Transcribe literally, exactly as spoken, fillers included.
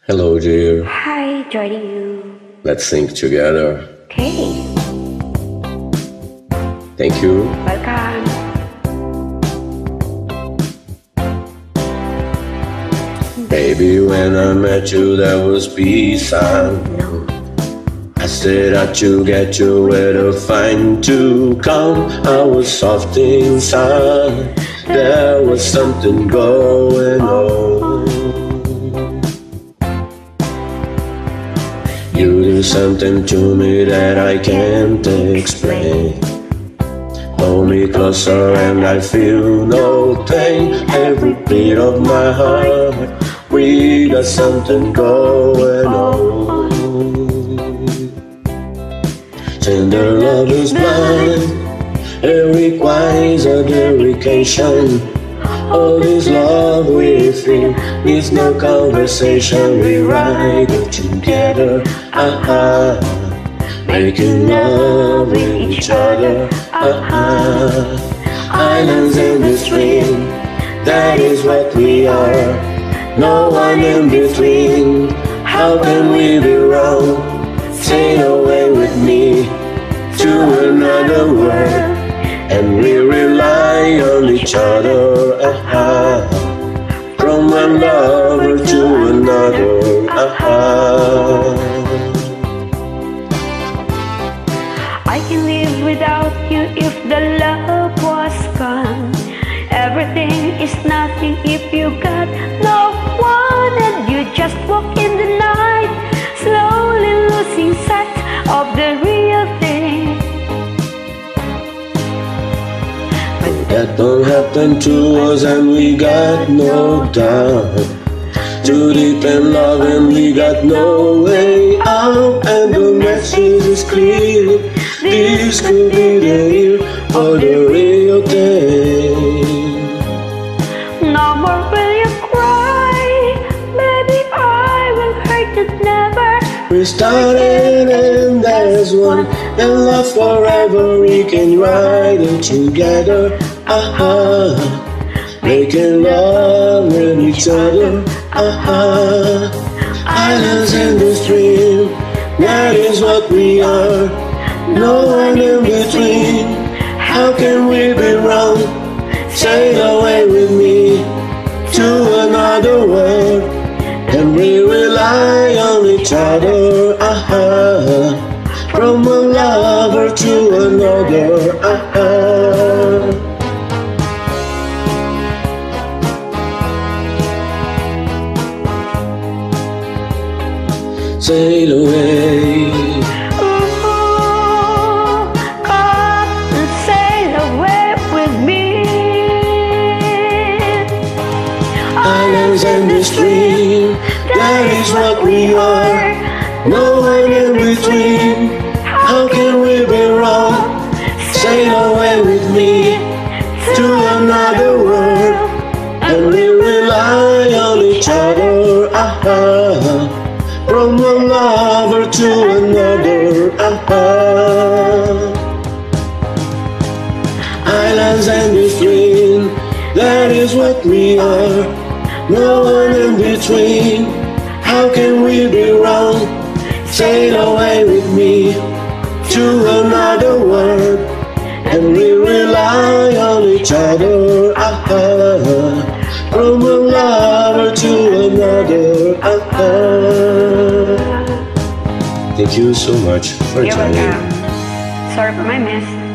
Hello, dear. Hi, joining you. Let's think together. Okay. Thank you. Welcome. Baby, when I met you, there was peace and No. I said that you get your weather fine to come. I was soft inside. There was something going on. You do something to me that I can't explain. Hold me closer and I feel no pain. Every beat of my heart, we got something going on. Tender love is blind, it requires a dedication. All this love we feel needs no conversation. We ride it together, ah-ah, making love with each other, ah-ah. Islands in the stream, that is what we are. No one in between, how can we be wrong? Sail away with me to another world, and we rely on each other, ah-ah. From one lover to another, ah-ah. I can live without you if the love was gone. Everything is nothing if you got no one, and you just walk in the night, slowly losing sight of the real thing. That don't happen to us and we got no doubt. Too deep in love and we got no way out. And the message is clear, this could be the year or the real thing. No more will you cry, baby, I will hurt it never. We started and there's one, and love forever. We can ride it together, ah-ah, making love with each other, ah-ah. Islands in the stream, that is what we are. No one in between, how can we be wrong? Sail away with me to another world, and we rely on each other, ah-ah. From one lover to another, ah-ah. Sail away. Ooh, come and sail away with me. Islands in the stream, that is what we are. No one in between, how can we be wrong? Sail away with me to another world, and we rely on each other, ah-ah. From one lover to another, ah-ah. Islands in the stream, that is what we are. No one in between, how can we be wrong? Sail away with me to another world, and we rely on each other, ah-ah. From one lover to another, ah-ah. Thank you so much for You're joining. welcome. Sorry for my mess.